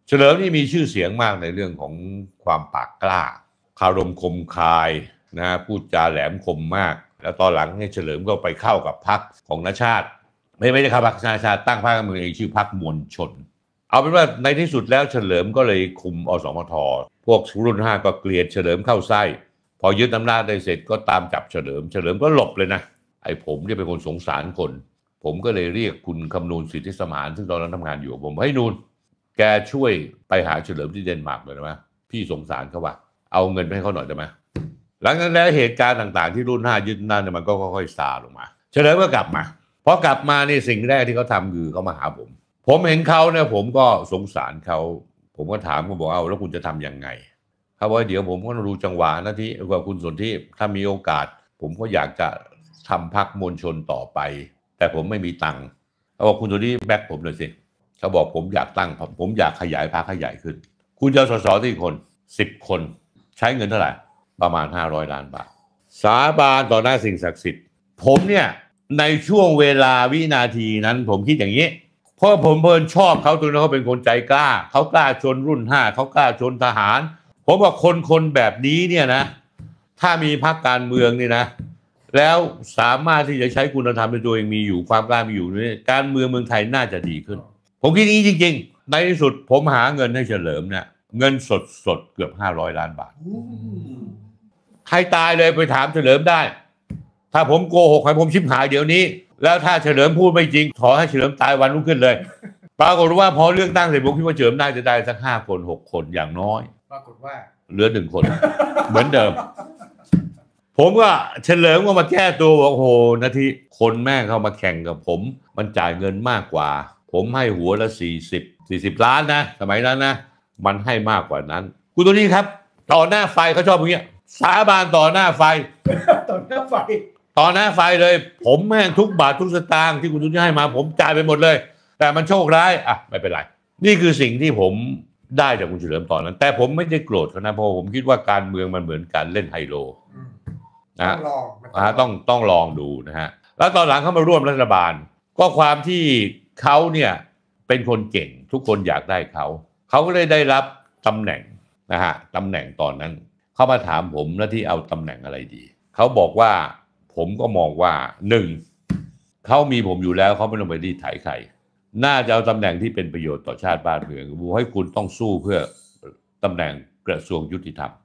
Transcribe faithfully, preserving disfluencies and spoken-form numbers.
เฉลิมนี่มีชื่อเสียงมากในเรื่องของความปากกล้าคารมคมคายนะพูดจาแหลมคมมากแล้วตอนหลังเนี่ยเฉลิมก็ไปเข้ากับพรรคของณชาติไม่ไม่ได้เข้าพรรคณชาติตั้งพรรคการเมืองเองชื่อพรรคมวลชนเอาเป็นว่าในที่สุดแล้วเฉลิมก็เลยคุมอสมทพวกรุ่นห้าก็เกลียดเฉลิมเข้าไส้พอยึดอำนาจได้เสร็จก็ตามจับเฉลิมเฉลิมก็หลบเลยนะไอ้ผมเนี่ยเป็นคนสงสารคนผมก็เลยเรียกคุณคำนูนสิทธิสมานซึ่งตอนนั้นทำงานอยู่ผมให้นูนแกช่วยไปหาเฉลิมที่เดนมาร์กเลยนะพี่สงสารเขาว่าเอาเงินไปให้เขาหน่อยได้ไหมหลังจากนั้นแล้วเหตุการณ์ต่างๆที่รุ่นห้ายึดนั่นเนี่ยมันก็ค่อยๆซาลงมาเฉลิมก็กลับมาพอกลับมานี่สิ่งแรกที่เขาทำคือเขามาหาผมผมเห็นเขาเนี่ยผมก็สงสารเขาผมก็ถามเขาบอกเอาแล้วคุณจะทำยังไงเขาบอกเดี๋ยวผมก็ต้องดูจังหวะนะที่ว่าคุณสนธิถ้ามีโอกาสผมก็อยากจะทำพรรคมวลชนต่อไปแต่ผมไม่มีตังค์เขาบอกคุณสนธิแบ็คผมหน่อยสิเขาบอกผมอยากตั้งผมอยากขยายพรรคให้ใหญ่ขึ้นคุณจะสสที่คนสิบคนใช้เงินเท่าไหร่ประมาณห้าร้อยล้านบาทสาบานต่อหน้าสิ่งศักดิ์สิทธิ์ผมเนี่ยในช่วงเวลาวินาทีนั้นผมคิดอย่างนี้เพราะผมเพลินชอบเขาตรงนั้นเขาเป็นคนใจกล้าเขากล้าชนรุ่นห้าเขากล้าชนทหารผมว่าคนคนแบบนี้เนี่ยนะถ้ามีพรรคการเมืองนี่นะแล้วสามารถที่จะใช้คุณธรรมในตัวเองมีอยู่ความกล้ามีอยู่นี่การเมืองเมืองไทยน่าจะดีขึ้นผมคิดอย่างนี้จริงๆในที่สุดผมหาเงินให้เฉลิมเนี่ยเงินสดสดเกือบห้าร้อยล้านบาทใครตายเลยไปถามเฉลิมได้ถ้าผมโกหกให้ผมชิบหายเดี๋ยวนี้แล้วถ้าเฉลิมพูดไม่จริงขอให้เฉลิมตายวันรุ่งขึ้นเลยปรากฏว่าพอเลือกตั้งเสร็จผมคิดว่าเฉลิมได้จะได้สักห้าคนหกคนอย่างน้อยปรากฏว่าเหลือหนึ่งคนเหมือนเดิมผมก็เฉลิมก็มาแก้ตัวบอกโอ้โหนาทีคนแม่งเข้ามาแข่งกับผมมันจ่ายเงินมากกว่าผมให้หัวละสี่สิบสี่สิบล้านนะสมัยนั้นนะมันให้มากกว่านั้นคุณตัวนี้ครับต่อหน้าไฟเขาชอบอย่างเงี้ยสาบานต่อหน้าไฟต่อหน้าไฟต่อหน้าไฟเลยผมแม่งทุกบาททุกสตางค์ที่คุณตุ้นให้มาผมจ่ายไปหมดเลยแต่มันโชคร้ายอ่ะไม่เป็นไรนี่คือสิ่งที่ผมได้จากคุณเฉลิมตอนนั้นแต่ผมไม่ได้โกรธเขานะเพราะผมคิดว่าการเมืองมันเหมือนการเล่นไฮโลนะต้องลองต้องต้องลองดูนะฮะแล้วตอนหลังเขามาร่วมรัฐบาลก็ความที่เขาเนี่ยเป็นคนเก่งทุกคนอยากได้เขาเขาก็เลยได้รับตำแหน่งนะฮะตำแหน่งตอนนั้นเขามาถามผมแล้วที่เอาตำแหน่งอะไรดีเขาบอกว่าผมก็มองว่าหนึ่งเขามีผมอยู่แล้วเขาไม่ต้องไปรีดไถใครน่าจะเอาตำแหน่งที่เป็นประโยชน์ต่อชาติบ้านเมืองให้คุณต้องสู้เพื่อตำแหน่งกระทรวงยุติธรรม